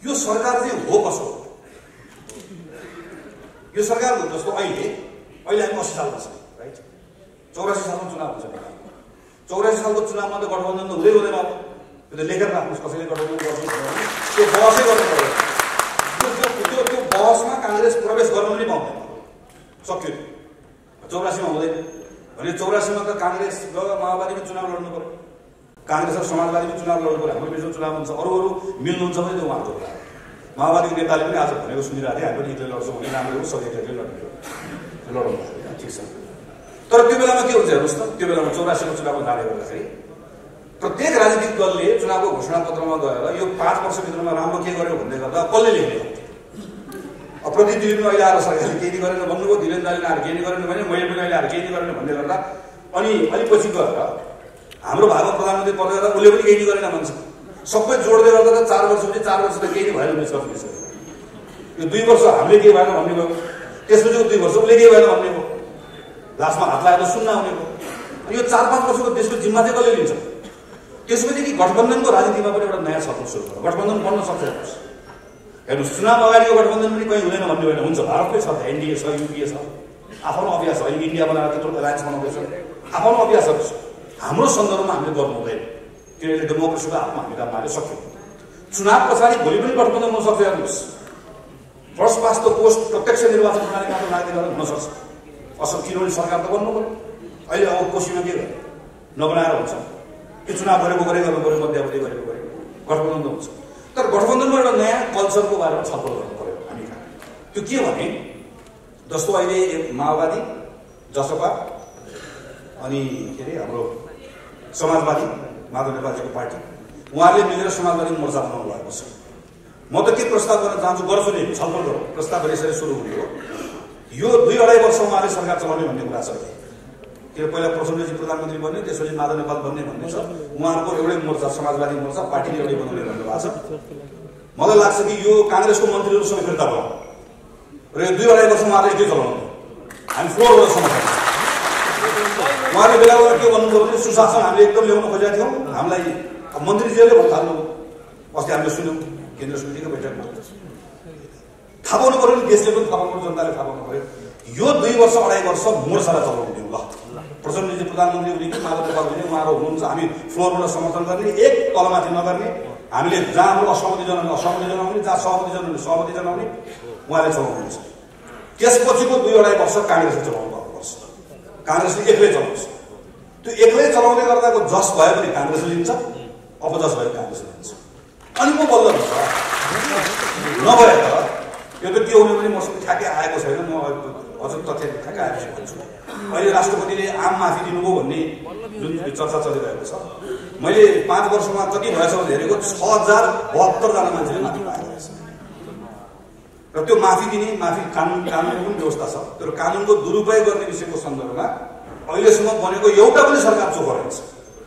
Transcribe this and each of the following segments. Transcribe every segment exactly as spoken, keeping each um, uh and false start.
यो सरकार चाहिँ हो कसो? यो सरकार जस्तो अहिले अहिले हामी अस्सी सालमा छौँ, राइट? चौरासी सालमा चुनाव हुन्छ नेपालमा। चौरासी सालको चुनावमा त गठबन्धन त हुँदै हुँदैन। अब त्यो त लेखेर राख्नुहोस्, कसैले गठबन्धन गर्छु त्यो बहसै गर्नु पर्यो। त्यो त्यो बहसमा काङ्ग्रेस प्रवेश गर्न पनि पाउँदैन, सक्यो। चौरासीमा हुँदैन भने चौरासीमा त काङ्ग्रेस र माओवादीमा चुनाव लड्नु पर्यो, काङ्ग्रेस र समाजवादीमा चुनाव लड्नु पर्यो। हाम्रो बिचमा चुनाव हुन्छ, अरू अरू मिल्नुहुन्छ भने त्यो उहाँको कुरा। माओवादीको नेताले पनि आज भनेको सुनिरहेको थिएँ, हामी पनि एक्लै लड्छौँ भने राम्रो हो, सबै एक्लै लड्नु लडाउनु ठिक छ। तर त्यो बेलामा के हुन्छ हेर्नुहोस् त, त्यो बेलामा चौरासीको चुनावको नाले गर्दाखेरि प्रत्येक राजनीतिक दलले चुनावको घोषणापत्रमा गएर यो पाँच वर्षभित्रमा राम्रो के गर्यो भन्दै गर्दा कसले लेख्ने हो? अब प्रतिनिधिले अहिले आएर सरकारले केही गरेन भन्नुभयो, धीरेन्द्र दाइले आएर केही गरेन भने, मैले पनि अहिले आएर केही गरेन भन्दै गर्दा अनि अलिक पछि गएर हाम्रो भागमा प्रधानमन्त्री परेर उसले पनि केही गरेन भन्छ। सबै जोड्दै गर्दा त चार वर्षपछि चार वर्ष त केही भएन निष्कर्ष। यो दुई वर्ष हामीले केही भएन भन्ने भयो, त्यसपछि दुई वर्ष उसले केही भएन भन्ने भयो, लास्टमा हात लगाएर सुन्न आउने भयो। यो चार पाँच वर्षको देशको जिम्मा चाहिँ कसले लिन्छ? त्यसपछि गठबन्धनको राजनीतिमा पनि एउटा नयाँ छलफल सुरु भयो। गठबन्धन बन्न सक्छ हेर्नुहोस्, हेर्नुहोस् चुनाव अगाडिको गठबन्धन पनि कहीँ हुँदैन भन्ने होइन, हुन्छ। भारतकै छ, एनडिए छ, युपिए छ, आफ्नो अभ्यास छ। अहिले इन्डिया बनाएर त्यत्रो एलायन्स बनाउँदैछ, आफ्नो अभ्यासहरू छ। हाम्रो सन्दर्भमा हामीले गर्नु हुँदैन, किनभने डेमोक्रेसीको हातमा हामी त मारे सक्यौँ। चुनाव पछाडि भोलि पनि गठबन्धन हुन सक्छ हेर्नुहोस्। फर्स्ट पास द पोस्ट प्रत्यक्ष निर्वाचन प्रणाली मात्र लाग्दै गरेर हुन सक्छ। असल किनभने सरकार त बन्नु पर्यो। अहिले अब कोसीमा के गर्यो? नबनाएर हुन्छ, त्यो चुनाव गरेको गरे गर्नु पऱ्यो, मध्यावधि गरेको गरे गठबन्धन त हुन्छ। तर गठबन्धनको एउटा नयाँ कल्चरको बारेमा छलफल गर्नु पऱ्यो हामी कहाँ। त्यो के भने जस्तो अहिले माओवादी, जसपा अनि के अरे हाम्रो समाजवादी, माधव नेपालजीको पार्टी, उहाँहरूले मिलेर समाजवादी मोर्चा बनाउनु भएको छ। म त के प्रस्ताव गर्न चाहन्छु, गर्छु नि, छलफल गरौँ। प्रस्ताव यसरी सुरु हुने हो, यो दुई अढाई वर्ष उहाँले सरकार चलाउने भन्ने कुरा छ। किन पहिला प्रचण्डजी प्रधानमन्त्री बन्ने, त्यसपछि माधव नेपाल बन्ने भन्ने छ। उहाँहरूको एउटै मोर्चा, समाजवादी मोर्चा, पार्टीले एउटै बनाउने भन्नु भएको छ। मलाई लाग्छ कि यो काङ्ग्रेसको मन्त्रीहरूसँग फिर्ता भयो र यो दुई अढाई वर्ष उहाँले के चलाउनु, हामी फ्लोरबाट समस्या। उहाँले बेला बेला के भन्नुभयो भने सुशासन हामीले एकदम ल्याउन खोजेका थियौँ, हामीलाई मन्त्रीजीहरूले भन्नु थाल्नु। अस्ति हामीले सुन्यौँ केन्द्र समितिको बैठकमा। थाहा पाउनु पऱ्यो नि, देशले पनि थाहा पाउनु पऱ्यो, जनताले थाहा पाउनु पऱ्यो। यो दुई वर्ष अढाई वर्ष मोर्चालाई चलाउनु दिउँ ल। प्रचण्डजी प्रधानमन्त्री हुने कि माधव नेपाल हुने उहाँहरू हुनुहुन्छ, हामी फ्लोरबाट समर्थन गर्ने, एक तलमाथि नगर्ने। हामीले जहाँ हाम्रो असहमति जनाउने असहमति जनाउने, जहाँ सहमति जनाउने सहमति जनाउने, उहाँले चलाउनुहुन्छ। त्यसपछिको दुई अढाई वर्ष काङ्ग्रेसले चलाउनु पर्नुपर्छ, काङ्ग्रेसले एक्लै चलाउँछ। त्यो एक्लै चलाउँदै गर्दाको जस भयो भने काङ्ग्रेसले लिन्छ, अपजस भयो काङ्ग्रेसले लिन्छ। अनि म बल्ल हुन्छ नभए त यो त के हुने भने मसँग ठ्याक्कै आएको छैन। म हजुर तथ्य ठ्याक्कै आएको भन्छु। अहिले राष्ट्रपतिले आम माफी दिनुभयो भन्ने जुन चर्चा चलिरहेको छ, मैले पाँच वर्षमा कति भएछ भने हेरेको छ हजार बहत्तरजना मान्छेले माफी पाएको रहेछ। र त्यो माफी दिने माफी कानुन कानुनको पनि व्यवस्था छ। तर कानुनको दुरुपयोग गर्ने विषयको सन्दर्भमा अहिलेसम्म बनेको एउटा पनि सरकार चोखो रहेछ।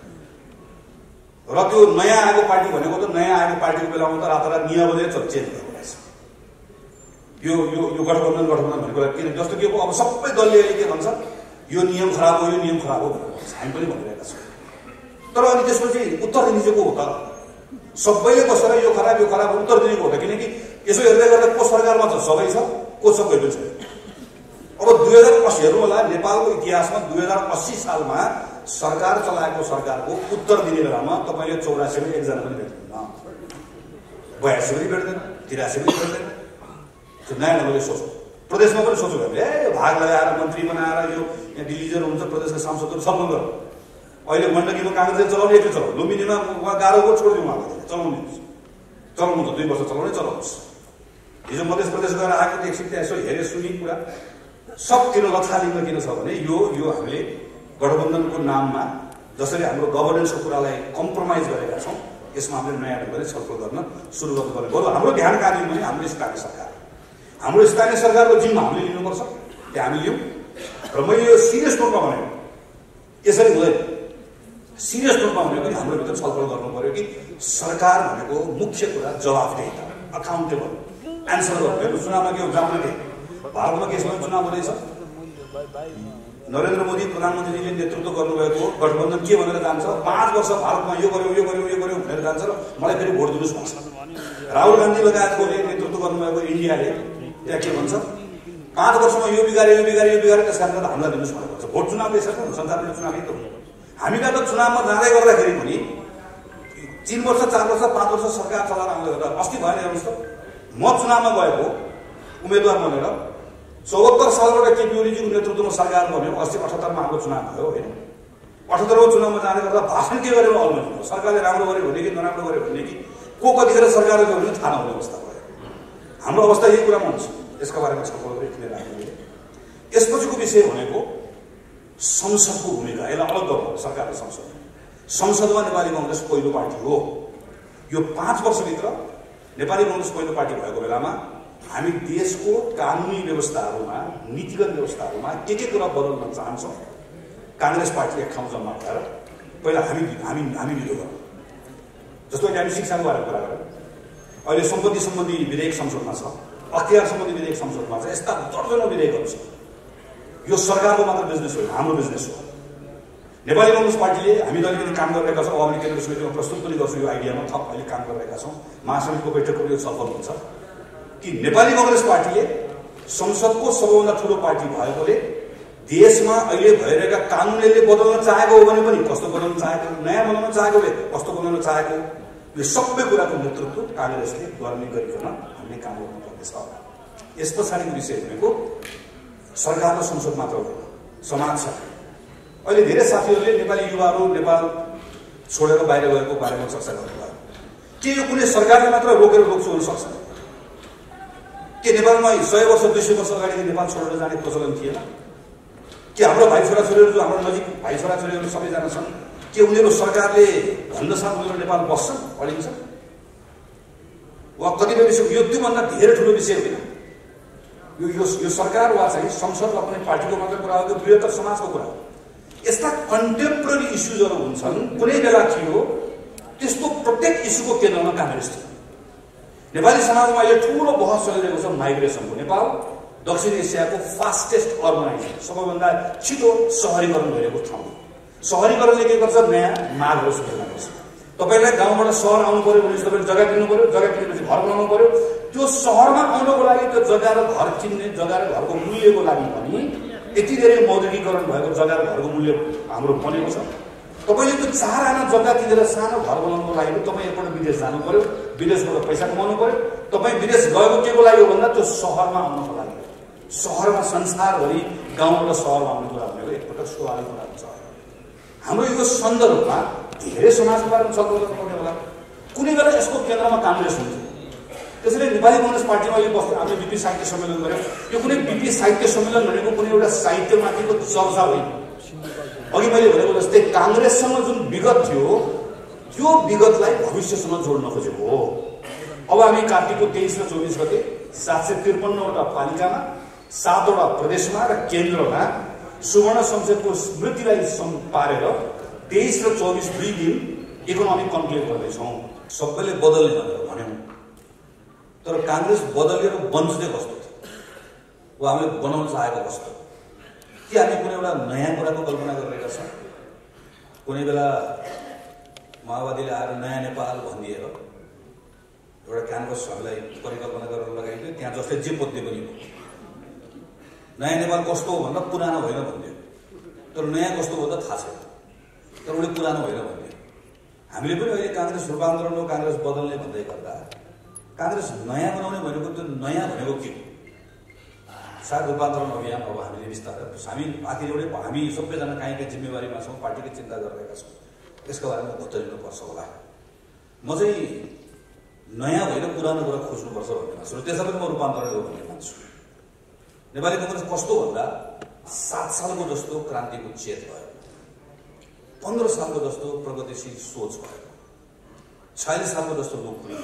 र त्यो नयाँ आएको पार्टी भनेको त नयाँ आएको पार्टीको बेलामा त रातारात नियम बदलेर चेन्ज भएको रहेछ। यो यो यो गठबन्धन गठबन्धन भनेको किन जस्तो के अब सबै दलले अहिले के भन्छ, यो नियम खराब हो, यो नियम खराब हो भनेर भन्छ। हामी पनि भनिरहेका छौँ। तर अनि त्यसपछि उत्तर दिने चाहिँ को हो त? सबैले बसेर यो खराब यो खराब उत्तर दिनेको हो त? किनकि यसो हेर्दै गर्दा को सरकारमा छ? सबै छ, को छ कोही पनि छैन। अब दुई हजार अस्सी हेर्नु होला, नेपालको इतिहासमा दुई हजार अस्सी सालमा सरकार चलाएको सरकारको उत्तर दिने बेलामा तपाईँले चौरासीमा एकजना पनि भेट्नुहुन्न, बयासी पनि भेट्दैन, तिरासी पनि भेट्दैन। नयाँ ढङ्गले सोचौँ, प्रदेशमा पनि सोचौँ हामीले, ए भाग लगाएर मन्त्री बनाएर यो यहाँ डिलिजन हुन्छ, प्रदेशका सांसदहरू छलफल गरौँ। अहिले मण्डकीमा काङ्ग्रेसले चलाउने एक्लै चलाउँ, लुम्बिनीमा उहाँ गाह्रो को छोडिदिउँ, उहाँलाई चलाउने चलाउनु त दुई वर्ष चलाउनै चलाउनुहोस्। हिजो मध्य प्रदेश गएर आएको एकछिन त्यहाँ यसो हेरे सुनि कुरा सब किन लथालिङ्ग किन छ भने यो यो हामीले गठबन्धनको नाममा जसरी हाम्रो गभर्नेन्सको कुरालाई कम्प्रोमाइज गरेका छौँ, यसमा हामीले नयाँ ढङ्गले छलफल गर्न सुरु गर्नुपर्ने। बरु हाम्रो ध्यान कहाँ दिउँ भने हाम्रो स्थानीय सरकार, हाम्रो स्थानीय सरकारको जिम्मा हामीले लिनुपर्छ, त्यो हामी लिउँ। र मैले यो सिरियस नोटमा भनेको यसरी हुँदैन, सिरियस नोटमा भनेको हाम्रो भित्र छलफल गर्नु पर्यो कि सरकार भनेको मुख्य कुरा जवाफदेहिता, अकाउन्टेबल, एन्सर गर्नु। चुनावमा के हो, जान्न के भारतमा के समय चुनाव हुँदैछ, नरेन्द्र मोदी प्रधानमन्त्रीले नेतृत्व गर्नुभएको गठबन्धन के भनेर जान्छ, पाँच वर्ष भारतमा यो गर्यो यो गर्यो यो गर्यो भनेर जान्छ र मलाई फेरि भोट दिनुहोस् भन्छ। राहुल गान्धी लगायतकोले नेतृत्व गर्नुभएको इन्डियाले त्यहाँ के भन्छ, पाँच वर्षमा यो बिगारे यो बिगारे यो बिगारे, त्यस कारण हामीलाई दिनुहोस् भनेको छ। भोट चुनाव यसरी हो, संसारले चुनाव यही त हो। हामीका त चुनावमा जाँदै गर्दाखेरि पनि तीन वर्ष चार वर्ष पाँच वर्ष सरकार चलाएर आउँदै गर्दा अस्ति भएन हेर्नुहोस् त, म चुनावमा गएको उम्मेद्वार बनेर चौहत्तर सालबाट केपी ओलीजीको नेतृत्वमा सरकार बन्यो। अस्ति अठहत्तरमा हाम्रो चुनाव भयो होइन। अठहत्तरको चुनावमा जाँदै गर्दा भाषण के गरेर अल्मलिनु, सरकारले राम्रो गर्यो भने कि नराम्रो गर्यो भने कि को कतिखेर सरकार गयो भने थाहा नहुने अवस्था भयो। हाम्रो अवस्था यही कुरामा हुन्छ। यसका बारेमा छलफल गरेर राख्नु। यसपछिको विषय भनेको संसदको भूमिका। यसलाई अलग गर्नु सरकार र संसद। संसदमा नेपाली कांग्रेस पहिलो पार्टी हो। यो पाँच वर्षभित्र नेपाली कांग्रेस पहिलो पार्टी भएको बेलामा हामी देशको कानुनी व्यवस्थाहरूमा, नीतिगत व्यवस्थाहरूमा के के कुरा बदल्न चाहन्छौँ, कांग्रेस पार्टी एक ठाउँ जम्मा भएर पहिला हामी हामी हामी विरोध गरौँ। जस्तो कि हामी शिक्षाको बारेमा कुरा गरौँ। अहिले सम्पत्ति सम्बन्धी विधेयक संसदमा छ, अख्तियार सम्बन्धी विधेयक संसदमा छ। यस्ता दर्जनौं विधेयकहरू छ। यो सरकारको मात्र बिजनेस हो, हाम्रो बिजनेस हो। नेपाली कांग्रेस पार्टीले हामी अलिकति काम गरिरहेका छौँ। अब केन्द्र समितिमा प्रस्तुत पनि गर्छु यो आइडियामा, थप अहिले काम गरिरहेका छौँ। महासमितिको बैठकको यो छलफल हुन्छ कि नेपाली कांग्रेस पार्टीले संसदको सबैभन्दा ठुलो पार्टी भएकोले देशमा अहिले भइरहेका कानुनले बदल्न चाहेको हो भने पनि कस्तो बदल्न चाहेको, नयाँ बनाउन चाहेको भए कस्तो बनाउन चाहेको, यो सबै कुराको नेतृत्व कांग्रेसले गर्ने गरिकन हामीले काम गर्नुपर्नेछ। यस पछाडिको विषय भनेको सरकार र संसद मात्र होइन, समाज छ। अहिले धेरै साथीहरूले नेपाली युवाहरू नेपाल छोडेर बाहिर गएको बारेमा चर्चा गर्नुभयो। के यो कुनै सरकारले मात्र रोकेर रोक्छु हुन सक्छ? के नेपालमा सय वर्ष दुई सय वर्ष अगाडि नेपाल छोडेर जाने प्रचलन थिएन? के हाम्रो भाइ छोराछोरीहरू जो हाम्रो नजिक भाइ छोराछोरीहरू सबैजना छन्, के उनीहरू सरकारले भन्दासाथ उनीहरू नेपाल बस्छन्, अडिन्छन्? वा कतिपय विषय यो त्योभन्दा धेरै ठुलो विषय होइन। यो यो सरकार वा चाहिँ संसद वा कुनै पार्टीको मात्र कुरा हो, त्यो बृहत्तर समाजको कुरा हो। यस्ता कन्टेम्पोरेरी इस्युजहरू हुन्छन्। कुनै बेला थियो त्यस्तो प्रत्येक इस्युको केन्द्रमा कांग्रेस थियो। नेपाली समाजमा अहिले ठुलो बहस चलिरहेको छ माइग्रेसनको। नेपाल दक्षिण एसियाको फास्टेस्ट अर्बनाइजेसन, सबैभन्दा छिटो सहरीकरण भइरहेको ठाउँ। सहरीकरणले के गर्छ? नयाँ मागहरू सृजना गर्छ। तपाईँलाई गाउँबाट सहर आउनु पर्यो भने तपाईँले जग्गा किन्नु पर्यो, जग्गा किनेपछि घर बनाउनु पर्यो। त्यो सहरमा आउनको लागि त्यो जग्गा र घर किन्ने, जग्गा र घरको मूल्यको लागि पनि यति धेरै मौद्रिकीकरण भएको जग्गा र घरको मूल्य हाम्रो बनेको छ। तपाईँले त्यो चार आना जग्गा किनेर सानो घर बनाउनुको लागि तपाईँ एकपल्ट विदेश जानु पर्यो, विदेशबाट पैसा कमाउनु पर्यो। तपाईँ विदेश गएको के को लागि हो भन्दा त्यो सहरमा आउनको लागि। सहरमा संसारभरि गाउँबाट सहरमा आउने कुरा भनेको एकपटक स्वाभाविक कुरा हुन्छ। हाम्रो यो सन्दर्भमा धेरै समाजको बारेमा छलफल गर्नुपर्ने होला। कुनै बेला यसको केन्द्रमा कांग्रेस हुन्छ। त्यसैले नेपाली कांग्रेस पार्टीमा यो बस्दा हामीले बिपी साहित्य सम्मेलन गर्यौँ। यो कुनै बिपी साहित्य सम्मेलन भनेको कुनै एउटा साहित्यमाथिको चर्चा होइन। अघि मैले भनेको जस्तै कांग्रेससँग जुन विगत थियो त्यो विगतलाई भविष्यसँग जोड्न खोजेको हो। अब हामी कार्तिकको तेइस र चौबिस गते सात सय त्रिपन्नवटा पालिकामा, सातवटा प्रदेशमा र केन्द्रमा सुवर्ण संसदको स्मृतिलाई पारेर तेइस र चौबिस दुई दिन इकोनोमिक कन्क्लेभ गर्दैछौँ। सबैले बदल्ने भनेर भन्यौँ, तर कांग्रेस बदलेर बन्छ चाहिँ कस्तो थियो, वा हामीले बनाउन चाहेको कस्तो? के हामी कुनै एउटा नयाँ कुराको कल्पना गरिरहेका छौँ? कुनै बेला माओवादीले आएर नयाँ नेपाल भनिदिएर एउटा क्यानभस हामीलाई परिकल्पना गरेर लगाइदियो। त्यहाँ जसले जे पोत्ने पनि हो, नयाँ नेपाल कस्तो हो भन्दा पुरानो होइन भनिदियो। तर नयाँ कस्तो हो त थाहा छैन, तर उसले पुरानो होइन भनिदियो। हामीले पनि अहिले कांग्रेस रूपान्तरण हो, कांग्रेस बदल्ने भन्दै गर्दा कांग्रेस नयाँ बनाउने भनेको त्यो नयाँ भनेको के हो? सायद रूपान्तरण अभियान अब हामीले बिस्तारै हामी आखिर एउटै हामी सबैजना काहीँ काहीँ जिम्मेवारीमा छौँ, पार्टीकै चिन्ता गरिरहेका छौँ। यसको बारेमा भुत्तरिनुपर्छ होला। म चाहिँ नयाँ भएर पुरानो कुरा खोज्नुपर्छ भन्ने मान्छु। त्यसै पनि म रूपान्तरण हो भन्ने मान्छु। नेपाली कांग्रेस कस्तो भन्दा सात सालको जस्तो क्रान्तिको चेत भयो, पन्ध्र सालको जस्तो प्रगतिशील सोच भयो, छयालिस सालको जस्तो लोकप्रिय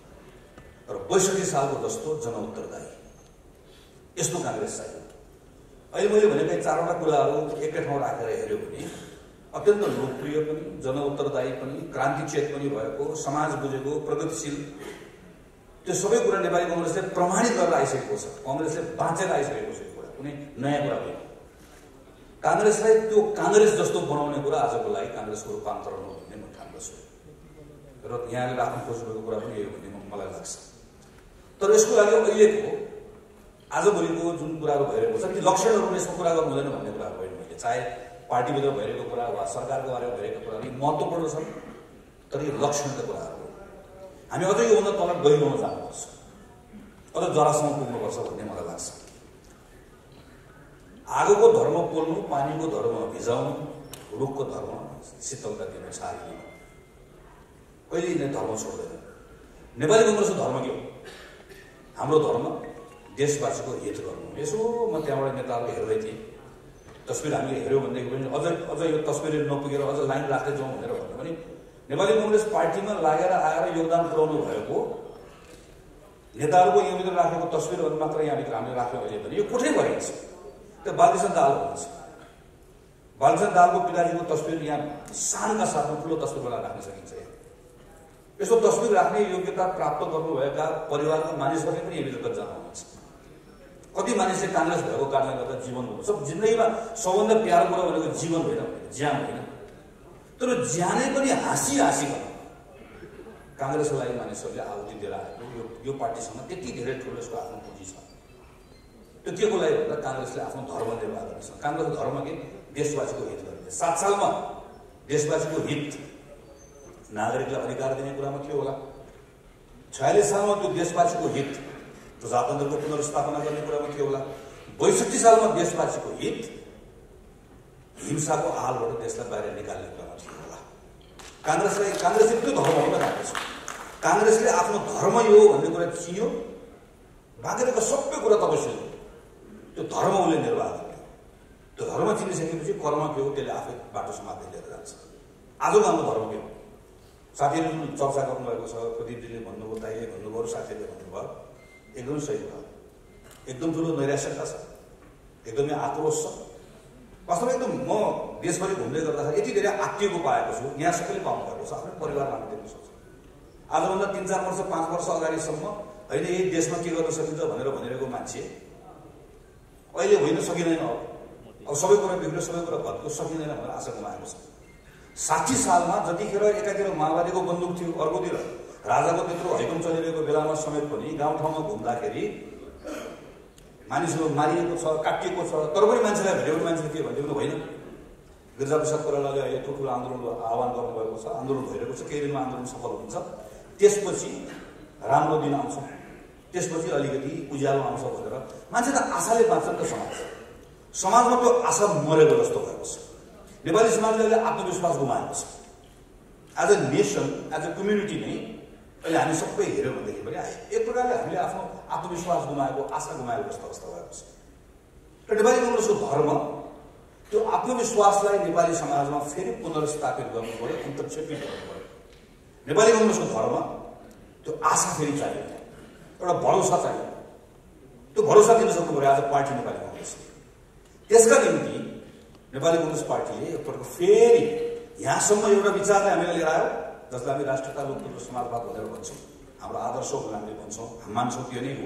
र बैसठी सालको जस्तो जनउत्तरदायी, यस्तो कांग्रेस चाहियो। अहिले मैले भनेका चारवटा कुराहरू एकै ठाउँ राखेर हेऱ्यो भने अत्यन्त लोकप्रिय पनि, जनउत्तरदायी पनि, क्रान्तिचेत पनि भएको, समाज बुझेको, प्रगतिशील, त्यो सबै कुरा नेपाली कांग्रेसले प्रमाणित गरेर आइसकेको छ। कांग्रेसले बाँचेर आइसकेको छ। यो कुरा कुनै नयाँ कुरा होइन। कांग्रेसलाई त्यो कांग्रेस जस्तो बनाउने कुरा आजको लागि कांग्रेसको रूपान्तरण हो भन्ने म ठान्दछु। र यहाँले राख्न खोज्नुभएको कुरा पनि यही हो भन्ने म मलाई लाग्छ। तर यसको लागि अहिलेको आजभोलिको जुन कुराहरू भइरहेको छ ती लक्षणहरू यसमा कुरा गर्नु हुँदैन भन्ने कुरा होइन। मैले चाहे पार्टीभित्र भइरहेको कुरा वा सरकारको बारेमा भइरहेको कुराहरू यी महत्त्वपूर्ण छन्, तर यो लक्षणका कुराहरू हो। हामी अझै योभन्दा तल गहिरोमा जानुपर्छ, अझ जरासम्म पुग्नुपर्छ भन्ने मलाई लाग्छ। आगोको धर्म पोल्नु, पानीको धर्म भिजाउनु, रुखको धर्म शीतलता दिनु, छारी दिनु, कहिले नै धर्म छोड्दैन। नेपाली कङ्ग्रेसको धर्म के हो? हाम्रो धर्म देशवासीको हित गर्नु। यसो म त्यहाँबाट नेताहरू हेर्दै थिएँ, तस्बिर हामीले हेऱ्यौँ भनेदेखि पनि अझ अझ यो तस्बिरले नपुगेर अझ लाइन राख्दै जाउँ भनेर भन्दा पनि नेपाली कङ्ग्रेस पार्टीमा लागेर आएर योगदान पुर्याउनु भएको नेताहरूको यहाँभित्र राखेको तस्बिरहरू मात्र यहाँभित्र हामीले राख्यौँ अहिले पनि यो कोठै भइन्छ। त्यो बालकृष्ण दाहाल हुनुहुन्छ, बालकृष्ण दाहालको पिताजीको तस्बिर यहाँ सानका साथमा ठुलो तस्बिर बनाएर राख्न सकिन्छ। यस्तो तस्बिर राख्ने योग्यता प्राप्त गर्नुभएका परिवारका मानिसहरूले पनि यहाँभित्र जानुहुन्छ। कति मानिसले काङ्ग्रेस भएको कारणले गर्दा जीवन हो। सब जिन्दगीमा सबभन्दा प्यारो कुरा भनेको जीवन होइन, ज्यान होइन। तर ज्यानै पनि हाँसी हाँसीकन काङ्ग्रेसको लागि मानिसहरूले आहुति दिएर आएको यो यो पार्टीसँग त्यति धेरै ठुलो यसको आफ्नो पुँजी छ। त्यो के को लागि भन्दा काङ्ग्रेसले आफ्नो धर्म निर्वाह गर्नेछ। काङ्ग्रेसको धर्म के? देशवासीको हित गर्ने। सात सालमा देशवासीको हित, नागरिकलाई अधिकार दिने कुरामा के होला? छयालिस सालमा त्यो देशवासीको हित, प्रजातन्त्रको पुनर्स्थापना गर्ने कुरामा के होला? बैसठी सालमा देशवासीको हित, हिंसाको हालबाट देशलाई बाहिर निकाल्ने कुरामा के होला? काङ्ग्रेसलाई काङ्ग्रेसले त्यो धर्म हो काङ्ग्रेस काङ्ग्रेसले आफ्नो धर्म यो भन्ने कुरा चिन्यो, बाँकीको सबै कुरा तपस्या हो। त्यो धर्म उसले निर्वाह गर्ने। त्यो धर्म चिनिसकेपछि कर्म के हो त्यसले आफै बाटो समात्दै लिएर जान्छ। आजको हाम्रो धर्म के हो? साथीहरू जुन चर्चा गर्नुभएको छ, प्रदीपजीले भन्नुभयो, दाइले भन्नुभयो, साथीहरूले भन्नुभयो, एकदमै सही भयो। एकदम ठुलो नैराश्यता छ, एकदमै आक्रोश छ। वास्तवमा एकदम म देशभरि घुम्दै गर्दाखेरि यति धेरै आत्तिएको पाएको छु, यहाँ सबैले पाउनु भएको छ, आफ्नै परिवारमा हामी देख्न सक्छौँ। आजभन्दा तिन चार वर्ष पाँच वर्ष अगाडिसम्म होइन यही देशमा के गर्न सकिन्छ भनेर भनिरहेको मान्छे अहिले होइन सकिँदैन। अब अब सबै कुरा बिग्रियो, सबै कुरा भत्कियो, सकिँदैन भनेर आशा गुमाएको छ। साठी सालमा जतिखेर एकातिर माओवादीको बन्दुक थियो, अर्कोतिर राजाको त्यत्रो हैकम चलिरहेको बेलामा समेत पनि गाउँठाउँमा घुम्दाखेरि मानिसहरू मारिएको छ, काटिएको छ, तर पनि मान्छेलाई भेटेको मान्छेले के भनिदिनु होइन। गिरिजाप्रसाद कोइरालाले अहिले ठुल्ठुलो आन्दोलनको आह्वान गर्नुभएको छ, आन्दोलन भइरहेको छ, केही दिनमा आन्दोलन सफल हुन्छ, त्यसपछि राम्रो दिन आउँछ, त्यसपछि अलिकति उज्यालो आउँछ भनेर मान्छे त आशाले बाँच्छ नि त। समाज समाजमा त्यो आशा मरेको जस्तो भएको छ। नेपाली समाजले अहिले आत्मविश्वास गुमाएको छ। As a nation, as a community नै अहिले हामी सबै हेऱ्यौँ भनेदेखि पनि एक प्रकारले हामीले आफ्नो आत्मविश्वास गुमाएको, आशा गुमाएको जस्तो अवस्था भएको छ। र नेपाली कङ्ग्रेसको धर्म त्यो आत्मविश्वासलाई नेपाली समाजमा फेरि पुनर्स्थापित गर्नु पऱ्यो, अन्तर्क्षेपित गर्नु पऱ्यो। नेपाली कङ्ग्रेसको धर्म त्यो आशा फेरि चाहियो, एउटा भरोसा चाहियो। त्यो भरोसा दिन सक्नु पऱ्यो आज पार्टी नेपाली कङ्ग्रेस। त्यसका निम्ति नेपाली कङ्ग्रेस पार्टीले एकपटक फेरि यहाँसम्म एउटा विचारलाई हामीले लिएर आयो, जसलाई हामी राष्ट्रियता, लोकतन्त्र, समाजवाद भनेर भन्छौँ। हाम्रो आदर्श भनेर हामीले भन्छौँ, मान्छौँ, त्यो नै हो।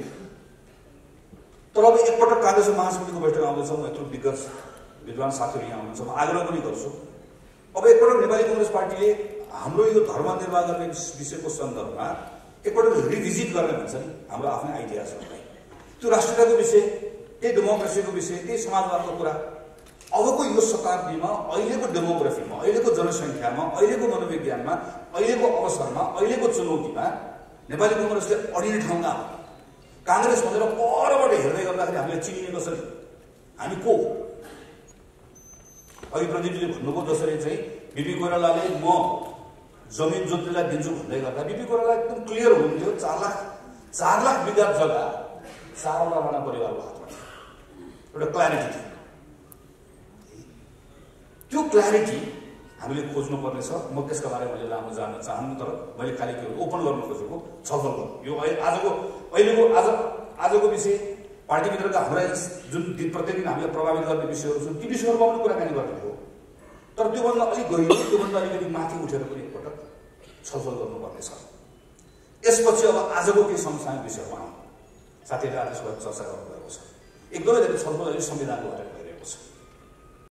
तर अब एकपटक काङ्ग्रेसको महासमितिको बैठक आउँदैछ, म यत्रो दिग्गज विद्वान साथीहरू यहाँ हुनुहुन्छ, म आग्रह पनि गर्छु। अब एकपटक नेपाली कङ्ग्रेस पार्टीले हाम्रो यो धर्म निर्वाह गर्ने विषयको सन्दर्भमा एकपटक रिभिजिट गर्ने भन्छ नि, हाम्रो आफ्नै आइडियाजहरूलाई, त्यो राष्ट्रियताको विषय, त्यही डेमोक्रेसीको विषय, त्यही समाजवादको कुरा। अबको यो शताब्दीमा अहिलेको डेमोग्राफीमा, अहिलेको जनसङ्ख्यामा, अहिलेको मनोविज्ञानमा, अहिलेको अवसरमा, अहिलेको चुनौतीमा नेपाली कङ्ग्रेसले अडिने ठाउँ कहाँ हो? काङ्ग्रेस भनेर परबाट हेर्दै गर्दाखेरि हामीले चिनिने कसरी? हामी को? अघि प्रदीपजीले भन्नुभयो जसरी चाहिँ बिपी कोइरालाले म जमिन जोत्नेलाई दिन्छु भन्दै गर्दा बिपी कोइराला एकदम क्लियर हुनुहुन्थ्यो। चार लाख चार लाख बिघा जग्गा चारवटा राणा परिवारको हातमा एउटा क्ल्यारिटी थियो। त्यो क्ल्यारिटी हामीले खोज्नुपर्ने छ। म त्यसका बारेमा मैले लामो जान्न चाहन्छु, तर मैले खालि के ओपन गर्न खोजेको छलफल गर्नु। यो आजको अहिलेको आज आजको विषय पार्टीभित्रका हाम्रा जुन दिन प्रतिदिन हामीलाई प्रभावित गर्ने विषयहरू छन्, ती विषयहरूमा पनि कुराकानी गर्ने हो। तर त्योभन्दा अलिक गहिरो, त्योभन्दा अलिकति माथि उठेर पनि एकपटक छलफल गर्नुपर्ने छ। यसपछि अब आजको केही समसामयिक विषयमा आउँ। साथीहरूले आज चर्चा गर्नुभएको छ, एकदमै धेरै छलफल अहिले संविधानको बारेमा भइरहेको छ।